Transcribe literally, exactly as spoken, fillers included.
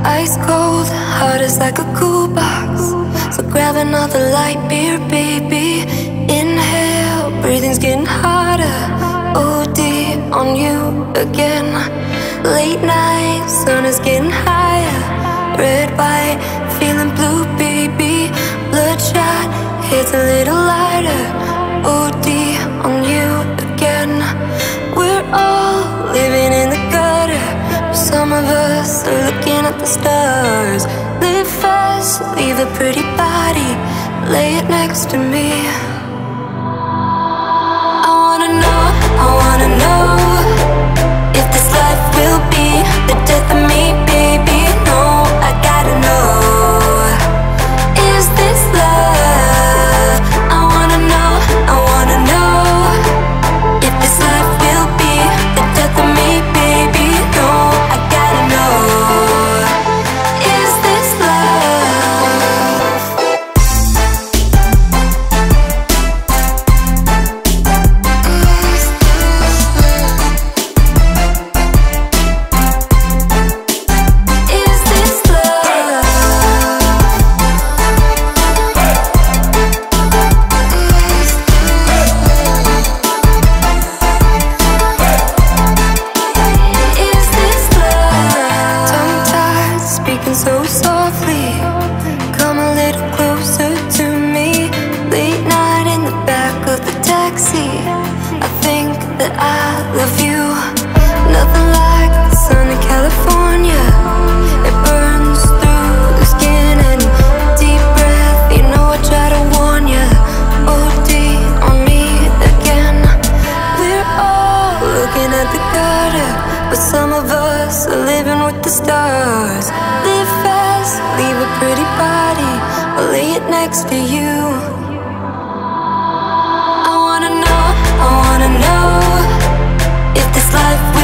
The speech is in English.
Ice cold, heart is like a cool box. So grab another light beer, baby. Inhale, breathing's getting harder. O D on you again. Late night, sun is getting higher. Red, white, feeling blue, baby. Bloodshot, hits a little lighter. O D on you again. We're all living in the gutter. Some of us are looking at the stars. Live fast, leave a pretty body. Lay it next to me. I wanna know, I wanna know if this life will be the death of me, baby. No, I gotta know. Is this love? I wanna know, I wanna know if this life will be the death of me, baby. No, I gotta know. Is this love? Is this love? Is this love? Tongue-tied, speaking so softly. Come a little closer to me. Late night in the back of the taxi. I think that I love you. Nothing like the sun in California. It burns through the skin and deep breath. You know I try to warn ya. O D on me again. We're all looking at the gutter, but some of us are living with the stars. Live fast, leave a pretty body. I'll lay it next to you. I wanna know, I wanna know if this life will